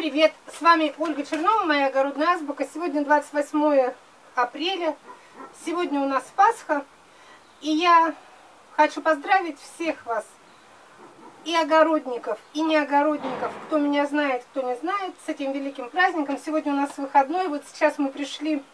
Всем привет! С вами Ольга Чернова, моя огородная азбука. Сегодня 28 апреля. Сегодня у нас Пасха. И я хочу поздравить всех вас, и огородников, и неогородников, кто меня знает, кто не знает, с этим великим праздником. Сегодня у нас выходной. Вот сейчас мы пришли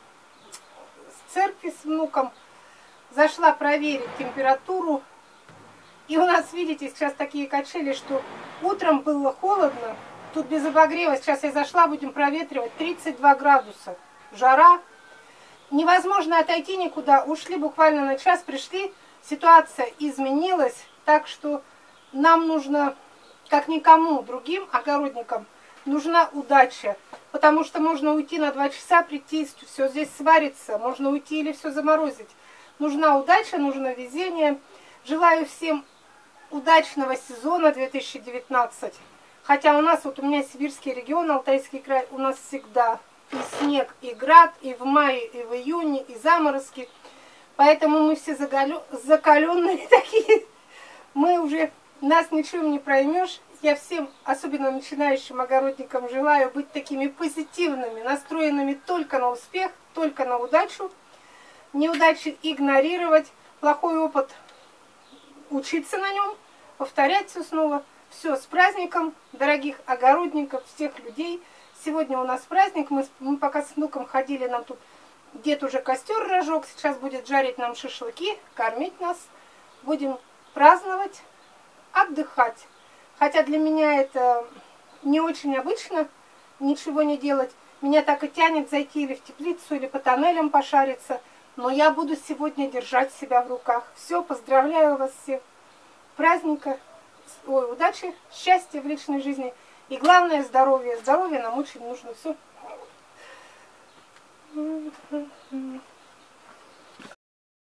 с церкви с внуком. Зашла проверить температуру. И у нас, видите, сейчас такие качели, что утром было холодно. Тут без обогрева, сейчас я зашла, будем проветривать, 32 градуса, жара. Невозможно отойти никуда, ушли буквально на час, пришли, ситуация изменилась, так что нам нужно, как никому другим огородникам, нужна удача. Потому что можно уйти на 2 часа, прийти, все здесь сварится, можно уйти или все заморозить. Нужна удача, нужно везение. Желаю всем удачного сезона 2019. Хотя у нас, вот у меня сибирский регион, Алтайский край, у нас всегда и снег, и град, и в мае, и в июне, и заморозки. Поэтому мы все закаленные такие. Мы уже, нас ничем не проймешь. Я всем, особенно начинающим огородникам, желаю быть такими позитивными, настроенными только на успех, только на удачу. Неудачи игнорировать, плохой опыт учиться на нем, повторять все снова. Все, с праздником, дорогих огородников, всех людей. Сегодня у нас праздник. Мы пока с внуком ходили, нам тут дед уже костер разжег. Сейчас будет жарить нам шашлыки, кормить нас. Будем праздновать, отдыхать. Хотя для меня это не очень обычно, ничего не делать. Меня так и тянет зайти или в теплицу, или по тоннелям пошариться. Но я буду сегодня держать себя в руках. Все, поздравляю вас всех. Праздника. Ой, удачи, счастья в личной жизни. И главное, здоровье. Здоровье нам очень нужно. Все.